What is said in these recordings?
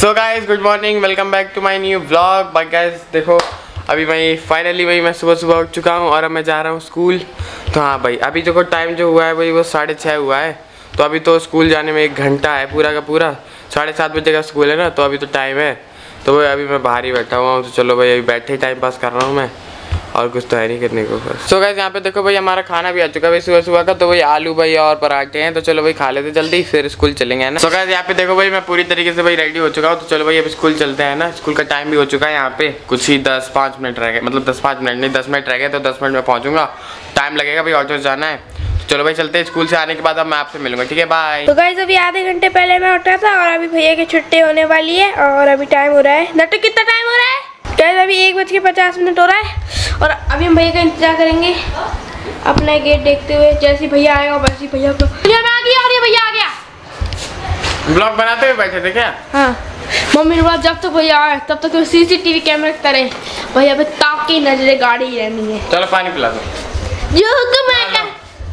So guys good morning, welcome back to my new vlog. Bye guys देखो अभी भाई finally मैं सुबह सुबह उठ चुका हूँ और अब मैं जा रहा हूँ स्कूल। तो हाँ भाई अभी देखो टाइम जो हुआ है भाई वो 6:30 हुआ है। तो अभी तो स्कूल जाने में 1 घंटा है पूरा का पूरा। 7:30 बजे का स्कूल है ना, तो अभी तो टाइम है। तो भाई अभी मैं बाहर ही बैठा हुआ हूँ। तो चलो भाई अभी बैठे ही टाइम पास कर रहा हूँ मैं, और कुछ तो है नहीं करने को। सो गाइस यहाँ पे देखो भाई हमारा खाना भी आ चुका है भाई सुबह सुबह का। तो भाई आलू भाई और पराठे हैं, तो चलो भाई खा लेते जल्दी फिर स्कूल चलेंगे ना। सो गाइस यहाँ पे देखो भाई मैं पूरी तरीके से भाई रेडी हो चुका हूँ। तो चलो भाई अब स्कूल चलते हैं ना। स्कूल का टाइम भी हो चुका है, यहाँ पे कुछ ही 10-5 मिनट रह गए, मतलब 10-5 मिनट नहीं 10 मिनट रह गए। तो 10 मिनट में पहुँचूंगा, टाइम लगेगा भाई, ऑटो से जाना है। तो चलो भाई चलते हैं। स्कूल से आने के बाद अब मैं आपसे मिलूंगा, ठीक है बाय। तो गाइस अभी आधे घंटे पहले मैं उठा था और अभी भैया की छुट्टी होने वाली है और अभी टाइम हो रहा है नटू, कितना टाइम हो रहा है गाइस? अभी 1:50 हो रहा है और अभी हम भैया का इंतजार करेंगे अपना गेट देखते हुए। जैसे भैया आएगा वैसे भैया को भैया आ गया। ब्लॉग बनाते हुए बैठे थे क्या? हाँ मम्मी ने बोला जब तक भैया आए तब तक तो CCTV कैमरे रखता रहे, भैया पे ताकि नजरे गाड़ी ही रहनी है। चलो पानी पिला दो जो हुक्म है।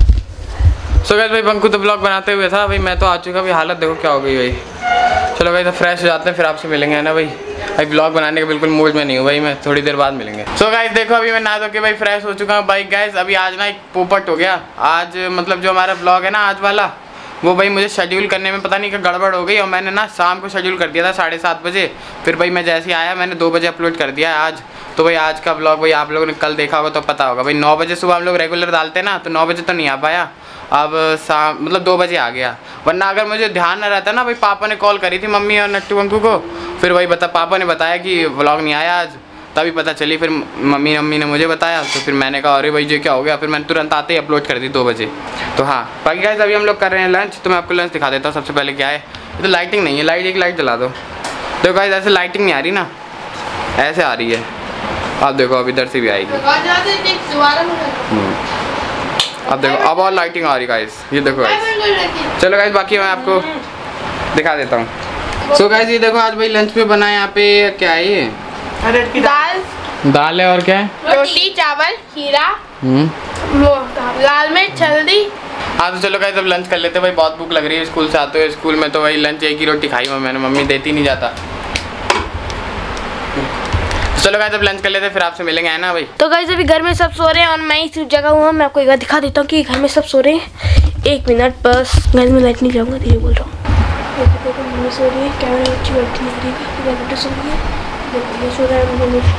सो गाइस भाई बंकू तो ब्लॉग बनाते हुए था भाई, मैं तो आ चुका भाई। हालत देखो क्या हो गई भाई। चलो भाई तो फ्रेश हो जाते हैं फिर आपसे मिलेंगे है ना भाई। भाई ब्लॉग बनाने का बिल्कुल मूड में नहीं हूँ भाई, मैं थोड़ी देर बाद मिलेंगे। सो गाइस देखो अभी मैं नहा धो के भाई फ्रेश हो चुका हूँ भाई। गाइस अभी आज ना एक पोपट हो गया आज, मतलब जो हमारा ब्लॉग है ना आज वाला, वो भाई मुझे शेड्यूल करने में पता नहीं क्या गड़बड़ हो गई और मैंने ना शाम को शेड्यूल कर दिया था 7:30 बजे। फिर भाई मैं जैसे ही आया मैंने 2 बजे अपलोड कर दिया है आज। तो भाई आज का ब्लॉग भाई आप लोगों ने कल देखा होगा तो पता होगा भाई। 9 बजे सुबह हम लोग रेगुलर डालते ना, तो 9 बजे तो नहीं आ पाया। अब शाम मतलब 2 बजे आ गया, वरना अगर मुझे ध्यान न रहता ना भाई। पापा ने कॉल करी थी मम्मी और नट्टू बंकू को, फिर वही पापा ने बताया कि व्लॉग नहीं आया आज, तभी पता चली। फिर मम्मी ने मुझे बताया, तो फिर मैंने कहा अरे भाई जी क्या हो गया। फिर मैंने तुरंत आते ही अपलोड कर दी 2 बजे। तो हाँ बाकी गाइस अभी हम लोग कर रहे हैं लंच। तो मैं आपको लंच दिखा देता हूँ। सबसे पहले क्या है, ये तो लाइटिंग नहीं है, एक लाइट जला दो। देखो गाइस ऐसे लाइटिंग नहीं आ रही ना, ऐसे आ रही है। आप देखो अब इधर से भी आएगी। अब देखो अब और लाइटिंग आ रही गाइस, ये देखो गाइस। चलो गाइस बाकी मैं आपको दिखा देता हूँ। सो गाइस ये देखो आज भाई लंच में बना है यहाँ पे क्या है ये, दाल है और क्या है, रोटी चावल खीरा वो लाल मिर्च हल्दी। हाँ तो चलो गाइस अब लंच कर लेते हैं भाई, बहुत भूख लग रही है। स्कूल से आते हुए स्कूल में तो भाई लंच एक ही रोटी खाई मैंने, मम्मी देती नहीं जाता। चलो गाइस अब लंच कर लेते हैं फिर आपसे मिलेंगे है ना भाई। तो गाइस अभी घर में सब सो रहे हैं और मैं इस जगह हूँ। मैं आपको एक बार दिखा देता हूँ कि घर में सब सो रहे हैं। 1 मिनट बस, घर में लाइट नहीं जाऊँगा, धीरे बोल रहा हूँ। देखो मम्मी सो रही है, कैमरा अच्छी बैठी लग रही है, सो रही है, देखो सो रहा है मम्मी।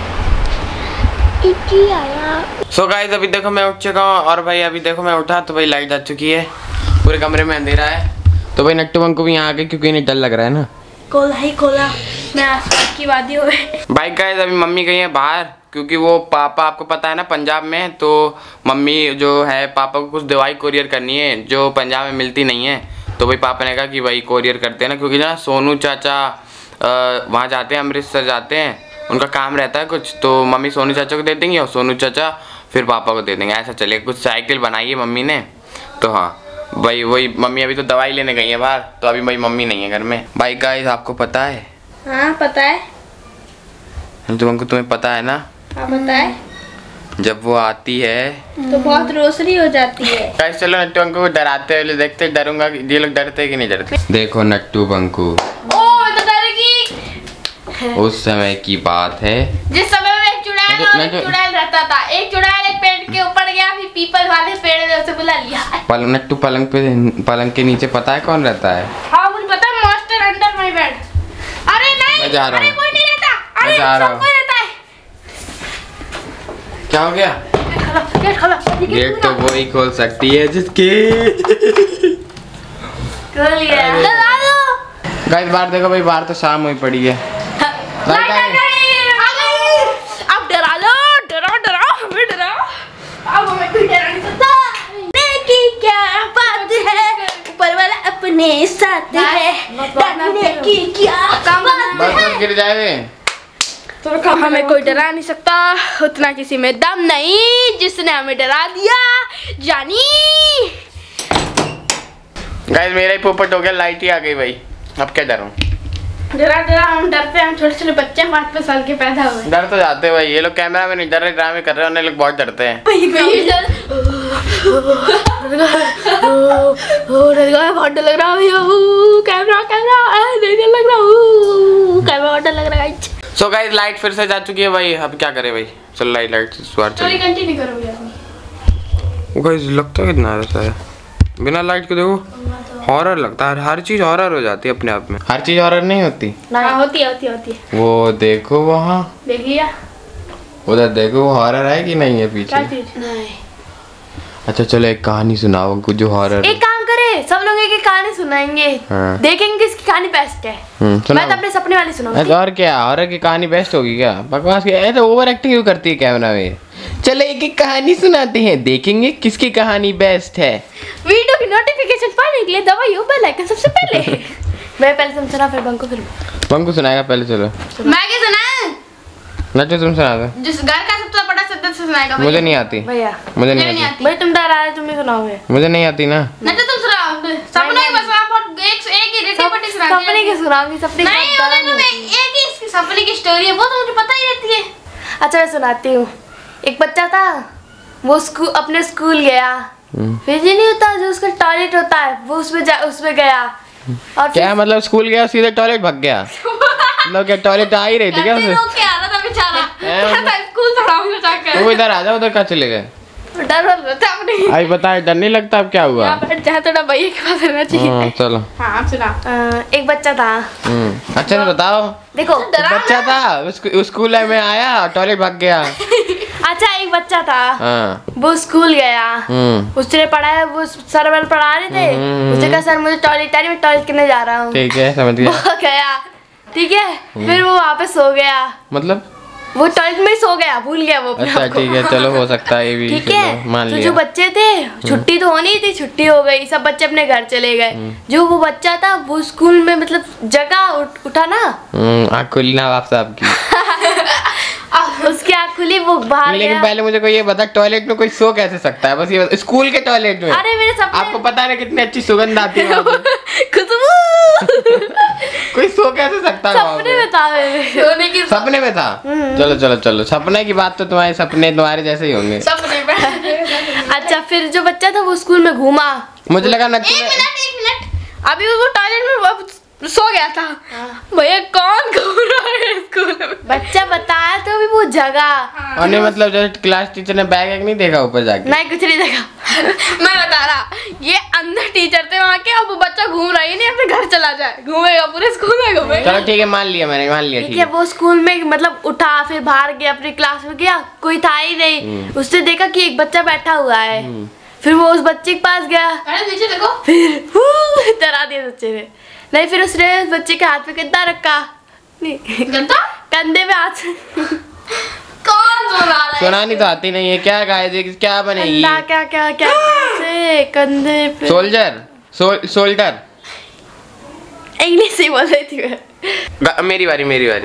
सो गाइस अभी देखो मैं उठ चुका हूँ और भाई अभी देखो मैं उठा तो भाई लाइट जा चुकी है, पूरे कमरे में अंधेरा है। तो भाई नट्टू बंकू भी यहाँ आ गए क्योंकि इन्हें डर लग रहा है ना। खोला ही खोला, मैं आसपास की वादी हो गई। भाई गाइस अभी मम्मी गई है बाहर, क्योंकि वो पापा आपको पता है ना पंजाब में, तो मम्मी जो है पापा को कुछ दवाई कोरियर करनी है जो पंजाब में मिलती नहीं है। तो भाई पापा ने कहा कि भाई कोरियर करते हैं ना, क्योंकि ना सोनू चाचा वहाँ जाते हैं, अमृतसर जाते हैं, उनका काम रहता है कुछ। तो मम्मी सोनू चाचा को दे देंगे और सोनू चाचा फिर पापा को दे देंगे, ऐसा चलेगा। कुछ साइकिल बनाई है मम्मी ने। तो हाँ भाई वही मम्मी अभी तो दवाई लेने गई है बाहर, तो अभी भाई मम्मी नहीं है घर में। भाई गाइस आपको पता है? हाँ पता है। तुमको तुम्हें पता है ना? हाँ पता है। जब वो आती है तो बहुत रोशनी हो जाती है। गाइस चलो नट्टू बंकू को डराते हुए देखते, डरूंगा ये लोग डरते कि नहीं डरते। देखो नट्टू बंकू, ओ मैं तो डरेगी। उस समय की बात है जिस समय में एक चुड़ैल और एक चुड़ैल रहता था। एक चुड़ैल एक पेड़ के ऊपर गया, फिर पीपल वाले पेड़ ने उसे बुला लिया। नट्टू पलंग के नीचे पता है कौन रहता है? हाँ मुझे पता है, मास्टर अंडर माय बेड। अरे नहीं मैं जा रहा हूँ, अरे कोई नहीं रहता, अरे सब कोई रहता है। क्या हो गया? गेट खोलो। गेट तो वो ही खोल सकती है जिसकी खोल लिया। गाइस बाहर देखो भाई, बाहर तो शाम हुई पड़ी है। अब डरा लो, डराओ हमें डराओ। अब हमें कोई डरा नहीं सकता। देखी क्या बात है, ऊपर वाला अपने साथ है, डरने की क्या बात है। गिर जाए तो हमें कोई डरा नहीं सकता, उतना किसी में दम नहीं जिसने हमें डरा दिया। जानी गाइस मेरा ही पोपट हो गया, लाइट ही आ गई भाई, अब क्या डरूं। डरा हम डरते हैं, हम छोटे बच्चे 5 साल के पैदा हुए। डर तो जाते हैं भाई, ये लोग कैमरा में नहीं डर रहे, ड्रामे कर रहे हैं, उन्हें लोग बहुत डरते हैं। बहुत डर लग रहा है, कैमरा नहीं लग रहा। सो गाइस लाइट फिर से जा चुकी है भाई, अब क्या करें भाई, चल लाइट स्वार चल कंटिन्यू करो भैया। गाइस लगता कितना रहता है बिना लाइट के, देखो हॉरर लगता है, हर चीज हॉरर हो जाती है अपने आप में। हर चीज हॉरर नहीं होती ना, होती है। वो देखो वहाँ, देखिए उधर देखो हॉरर है कि नहीं है पीछे। क्या चीज? नहीं। अच्छा चलो एक कहानी सुनाओ हमको जो हॉरर। एक काम करे, सब लोग एक कहानी सुनाएंगे। हाँ। देखेंगे किसकी कहानी बेस्ट है। मैं तो अपने सपने वाली सुनाऊंगी। और क्या हॉरर की कहानी बेस्ट होगी क्या? बकवास की ऐसे ओवर एक्टिंग क्यों करती है कैमरा में? चलो एक कहानी सुनाते हैं, देखेंगे किसकी कहानी बेस्ट है। वीडियो की नोटिफिकेशन पाने के लिए दबाइए बेल आइकन सबसे पहले। मैं पहले तुम सुना, फिर बंकू सुनाएगा पहले। चलो मैं क्या सुनाऊं? नट्टू तुम सुना दो। जिस घर का सबसे बड़ा सदस्य सुनाएगा। मुझे नहीं आती भैया, मुझे नहीं आती भाई। तुम डरा रहे, तुम ही सुनाओगे। मुझे नहीं आती ना। नट्टू तुम सुनाओ। सपने की बस आप एक ही रेटी सुना। सपने की सुनाऊंगी, सपने नहीं होगा तो मैं एक ही इसकी सपने की स्टोरी है, वो तो मुझे पता ही रहती है। अच्छा मैं सुनाती हूँ। एक बच्चा था, वो अपने स्कूल गया, फिर ये नहीं होता जो उसका टॉयलेट होता है, वो उसमें गया। और क्या मतलब स्कूल गया सीधे टॉयलेट भाग गया? मतलब क्या टॉयलेट आ ही रही थी क्या उसे? क्या आ रहा था बेचारा, स्कूल थोड़ा जाकर। वो इधर आ जाओ, उधर कहाँ चले गए? डर लगता है अपने। आई बताए डर नहीं लगता? अब क्या हुआ? जहाँ थोड़ा भैया के पास रहना चाहिए। चलो हाँ आप सुना। एक बच्चा था। अच्छा तो बताओ। देखो बच्चा था स्कूल में आया टॉयलेट भाग गया। अच्छा एक बच्चा था, हाँ। वो स्कूल गया, उसने पढ़ाया, वो सर पढ़ा रहे थे, उसने कहा सर मुझे टॉयलेट आ रही, मैं टॉयलेट करने जा रहा हूँ। ठीक है समझ गया। वो गया, ठीक है, फिर वो वहाँ पे सो गया। मतलब वो टॉयलेट में ही सो गया, भूल गया वो अपने अच्छा आप को। ठीक है चलो हो सकता है ये भी। ठीक है, मान तो लिया। जो बच्चे थे, छुट्टी तो होनी थी, छुट्टी हो गई, सब बच्चे अपने घर चले गए। जो वो बच्चा था वो स्कूल में मतलब जगह उठा ना, आँख खुली ना आप साहब की। उसकी आँख खुली, वो बाहर लेकिन गया। पहले मुझे कोई ये बता, टॉयलेट में कोई सो कैसे सकता है? बस ये स्कूल के टॉयलेट में। अरे मेरे सपने, आपको पता है ना कितनी अच्छी सुगंध आती है खुशबू। कोई सो कैसे सकता है? सपने में था, सोने की सपने में था। चलो चलो चलो, सपने की बात तो तुम्हारे सपने तुम्हारे जैसे ही होंगे। सपने में। अच्छा फिर जो बच्चा था वो स्कूल में घूमा। मुझे लगा नट्टू एक मिनट, अभी वो टॉयलेट में सो गया था। भैया कौन घूम रहा है स्कूल में? बच्चा बताया तो अभी वो जगह। और नहीं मतलब जैसे क्लास टीचर ने बैग एक नहीं देखा ऊपर जाके? नहीं कुछ नहीं देखा। मैं बता रहा, ये अंदर टीचर थे वहाँ के, अब वो बच्चा घूम रहा है, नहीं अपने घर चला जाए, घूमेगा पूरे स्कूल में घूमेगा। चलो ठीक है मान लिया मैंने, मान लिया। ठीक है, वो स्कूल में मतलब उठा, फिर बाहर गया, अपनी क्लास में गया, कोई था ही नहीं। उसने देखा कि एक बच्चा बैठा हुआ है, फिर वो उस बच्चे के पास गया, नीचे देखो, फिर डरा दिया बच्चे ने। नहीं फिर उसने उस बच्चे के हाथ पे गद्दा रखा, कंधे पे हाथ। कौन सुना रहा है? सुनानी तो आती नहीं है, क्या गाय क्या बनेगी? क्या क्या क्या से कंधे पे सोल्जर सोल्डर। इंग्लिश ही बोल रही थी मैं। मेरी बारी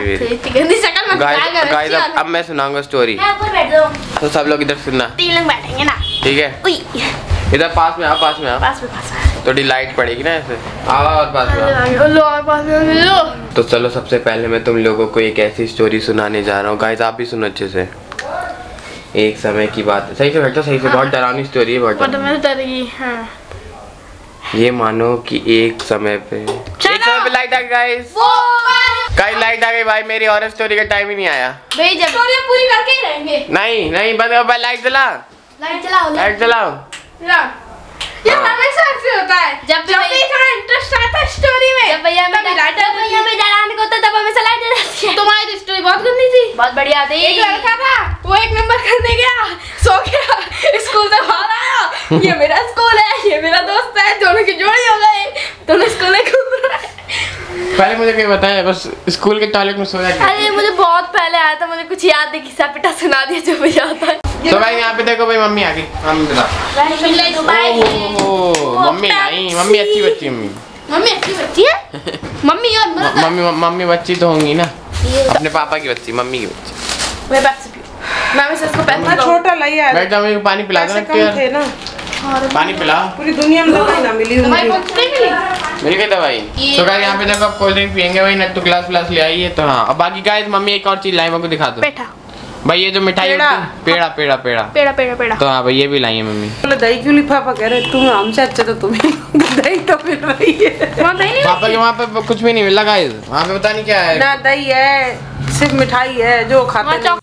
गाइस, अब मैं सुनाऊंगा स्टोरी। तो सब लोग इधर सुनना, 3 लोग बैठेंगे ना, ठीक है? इधर पास में आओ। थोड़ी लाइट पड़ेगी ना ऐसे, आओ और पास में आओ। तो चलो सबसे पहले मैं तुम लोगों को एक ऐसी स्टोरी सुनाने जा रहा हूँ। गाइस आप भी सुनो अच्छे से। एक समय की बात, सही से बैठो, सही से। बहुत डरावनी स्टोरी है, बहुत डरावनी। ये मानो कि एक समय पे लाइट आ गई गाइस। लाइट आ गई भाई, मेरी और स्टोरी का टाइम ही नहीं आया भाई, जब स्टोरी पूरी करके ही रहेंगे। नहीं बस लाइट चलाओ। यार हमेशा ऐसे होता है, जब भी थोड़ा इंटरेस्ट आता है स्टोरी में, जब भैया में डराने को होता है तब हमेशा लाइट रहती है। तुम्हारी तो स्टोरी बहुत गंदी थी, बहुत बढ़िया थी। एक लड़का था, वो 1 नंबर करने गया, सो गया, स्कूल से बाहर आया, ये मेरा स्कूल है, ये मेरा दोस्त है, दोनों की जोड़ी हो गई, दोनों स्कूल में घूम रहे हैं। पहले मुझे कोई बताया, बस स्कूल के टॉयलेट में सोया। अरे मुझे बहुत पहले आया था, मुझे कुछ याद नहीं, किस्सा पिटा सुना दिया जो मुझे याद है। तो भाई यहाँ पे देखो भाई, मम्मी आ गई। मम्मी मम्मी अच्छी बच्ची, मम्मी अच्छी बच्ची है। मम्मी बच्ची तो होंगी ना, अपने पापा की बच्ची, मम्मी की बच्ची। मैं इसको पैसे छोटा लाई यार, बैठ जाओ, मेरे को पानी पिला दो ना। पानी पिलाओ, पूरी दुनिया में दवाई ना मिली मेरी कोई दवाई। तो गाइस यहाँ पे देखो आप कोल्ड ड्रिंक पियेंगे भाई, नट्टू ग्लास ले आई है। तो हाँ, अब बाकी गाइस मम्मी एक और चीज लाई, मेरे को दिखा दो भाई। ये जो मिठाई पेड़ा। पेड़ा। तो हाँ भाई ये भी लाई है मम्मी। दही क्यों लिफाफा कह रहे तुम, हमसे अच्छा तो तुम्हें दही तो मिल रही है। वहाँ दही नहीं पापा के वहाँ पे कुछ भी नहीं मिला गाइस, वहाँ पे पता नहीं क्या है। ना दही है, सिर्फ मिठाई है जो खाते नहीं।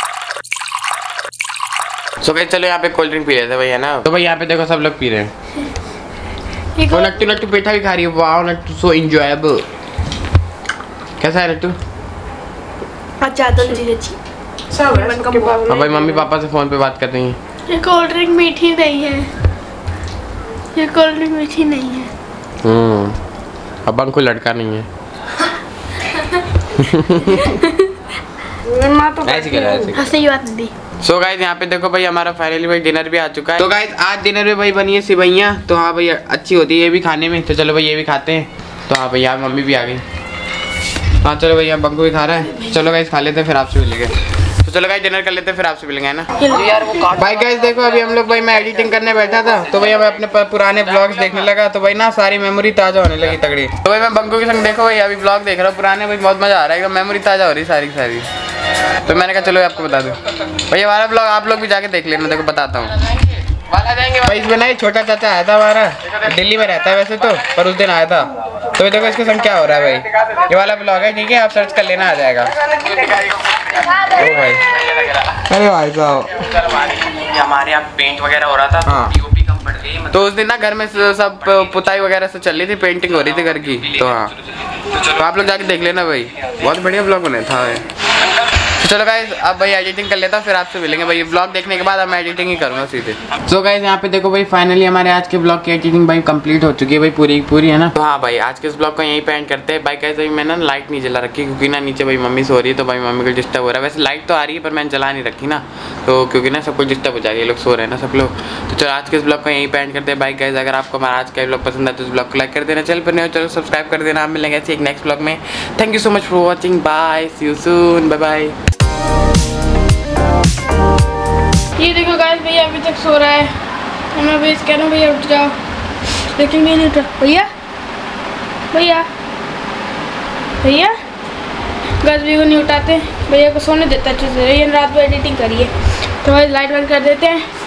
सो गाइस चलो यहाँ पे कोल्ड ड्रिंक पी लेते हैं भाई, है ना। तो भाई यहाँ पे देखो सब लोग पी रहे हैं। वो नट्टू नट्टू पेठा भी खा रही है। Wow Nattu so enjoyable. कैसा है नट्टू? अच्छा तो जी अच्छी। सब है उसके पास। हाँ भाई मम्मी पापा से फोन पे बात कर रही हैं। ये कोल्ड ड्रिंक मीठी नहीं है, ये कोल्ड ड्रिंक मीठी नहीं है। अब हमको लड़का नहीं है। माँ तो ऐसे क्या ऐसे। हाँ सही बात दी। सो गाइस यहाँ पे देखो भाई हमारा फाइनली भाई डिनर भी आ चुका है। तो गाइस आज डिनर में भाई बनी है सिवैयाँ। तो हाँ भाई अच्छी होती है ये भी खाने में। तो चलो भाई ये भी खाते हैं। तो हाँ भाई यहाँ मम्मी भी आ गई। हाँ चलो भाई यहाँ बंकू भी खा रहा है। चलो गाइस खा लेते हैं फिर आपसे मिलेंगे। तो चलो गाइस डिनर कर लेते हैं फिर आपसे मिलेंगे, है ना। भाई गाइस देखो अभी हम लोग भाई मैं एडिटिंग करने बैठा था तो भाई मैं अपने पुराने ब्लॉग्स देखने लगा। तो भाई ना सारी मेमोरी ताज़ा होने लगी तगड़ी। तो भाई मैं बंकू के संग देखो भाई अभी ब्लॉग देख रहा हूँ पुराने। भाई बहुत मज़ा आ रहा है, मेमोरी ताज़ा हो रही सारी सारी। तो मैंने कहा चलो आपको बता दूँ भाई हमारा ब्लॉग आप लोग भी जाके देख लेना। देखो बताता हूँ भाई। इसमें ना ये छोटा चाचा आया था हमारा, दिल्ली में रहता है वैसे तो, पर उस दिन आया था। तो ये देखो इसके संग क्या हो रहा है भाई। ये वाला ब्लॉग है, ठीक है आप सर्च कर लेना आ जाएगा। ओ भाई अरे भाई साहब हमारे यहाँ पेंट वगैरह हो रहा था। हाँ। तो पीओपी कम पड़ गई। तो उस दिन ना घर में सब पुताई वगैरह से चल रही थी, पेंटिंग हो रही थी घर की। तो हाँ तो आप लोग जाके देख लेना भाई, बहुत बढ़िया ब्लॉग बने था। तो चलो गाइस अब भाई एडिटिंग कर लेता हूँ फिर आपसे मिलेंगे भाई। ब्लॉग देखने के बाद अब मैं एडिटिंग ही करूँगा सीधे। सो गाइस यहाँ पे देखो भाई फाइनली हमारे आज के ब्लॉग की एडिटिंग भाई कंप्लीट हो चुकी है भाई, पूरी पूरी, है ना। तो हाँ भाई आज के इस ब्लॉग को यहीं पे एंड करते हैं भाई। गाइस अभी मैंने लाइट नहीं जला रखी क्योंकि ना नीचे भाई मम्मी सो रही है। तो भाई मम्मी को डिस्टर्ब हो रहा है। वैसे लाइट तो आ रही है पर मैंने जला नहीं रखी ना, तो क्योंकि ना सब कुछ डिस्टर्ब हो जाएगी, लोग सो रहे हैं ना सब लोग। तो चलो आज के इस ब्लॉग को यहीं पे एंड करते हैं भाई। गाइस अगर आपको हमारा आज का ब्लॉग पसंद है तो इस ब्लॉग को लाइक कर देना, चल पर नहीं हो चलो सब्सक्राइब कर देना। आप मिलेंगे ऐसे एक नेक्स्ट ब्लॉग में। Thank you so much for watching, bye, see you soon, bye bye. ये देखो गाइस भैया अभी तक सो रहा है। मैं भी कह रहा हूँ भैया उठ जाओ, लेकिन नहीं उठ रहा। भैया भैया भैया गाइस भैया को नहीं उठाते, भैया को सोने देता अच्छे से। ये रात को एडिटिंग करिए तो भाई लाइट बंद कर देते हैं।